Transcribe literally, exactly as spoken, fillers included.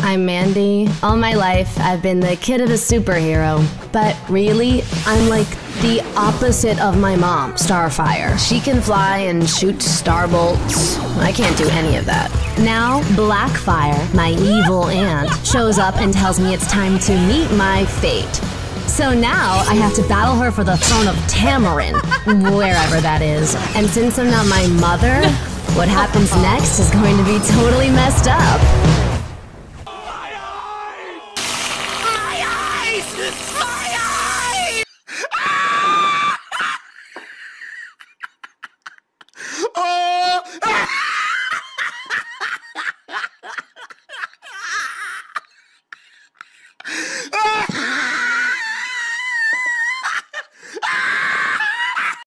I'm Mandy. All my life, I've been the kid of a superhero. But really, I'm like the opposite of my mom, Starfire. She can fly and shoot star bolts. I can't do any of that. Now, Blackfire, my evil aunt, shows up and tells me it's time to meet my fate. So now, I have to battle her for the throne of Tamarin, wherever that is. And since I'm not my mother, what happens next is going to be totally messed up.